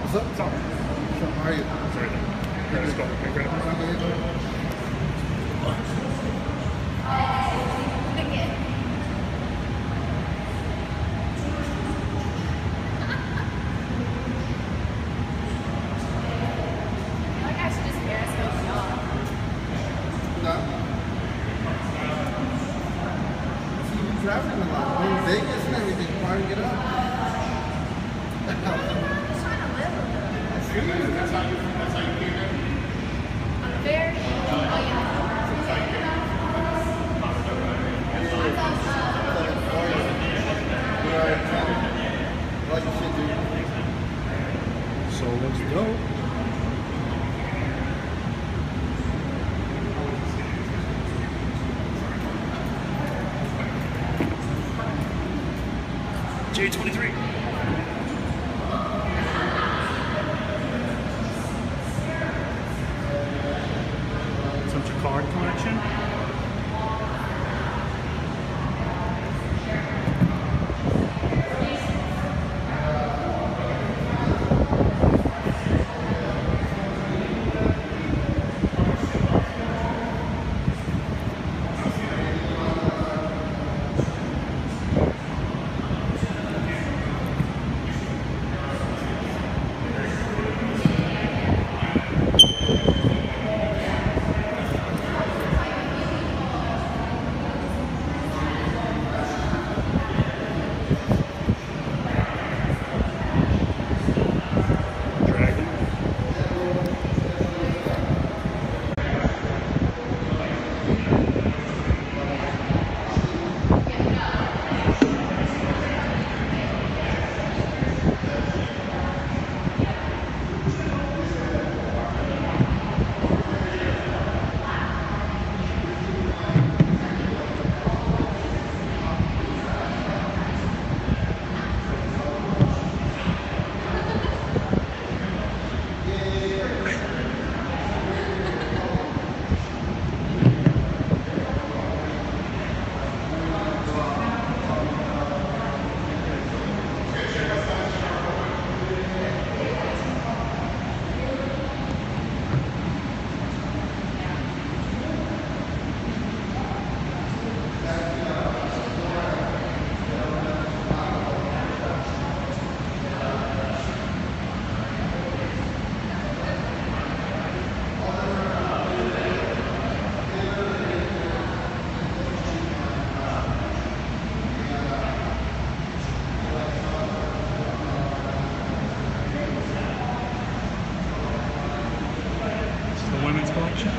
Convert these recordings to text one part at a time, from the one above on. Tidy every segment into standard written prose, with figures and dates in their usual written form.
What's up? What's up? How are you? Sorry. Okay, let's go. Okay, grab it. Traveling a lot. We're in Vegas and everything. Why get up? I'm just trying to live a little. That's how you came in? I'm very, oh yeah. Like you should do. So let's go. J23. Some Jacquard collection. Women's collection.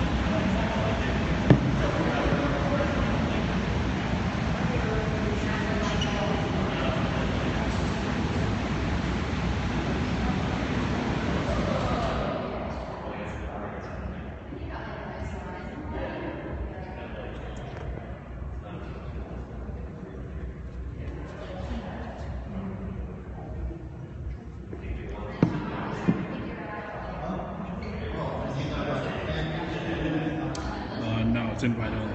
No, it's invite only.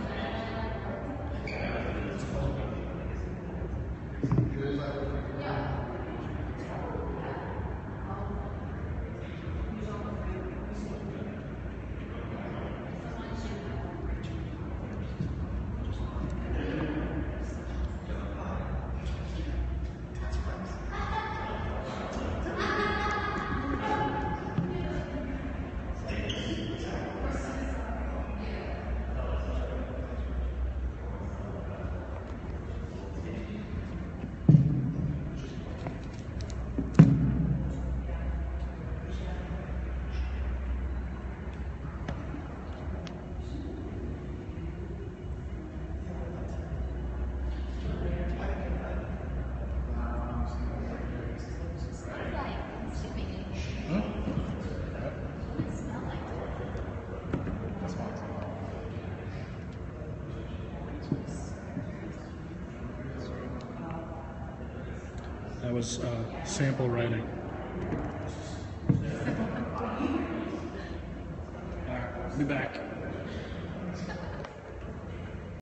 That was sample writing. All right, I'll be back.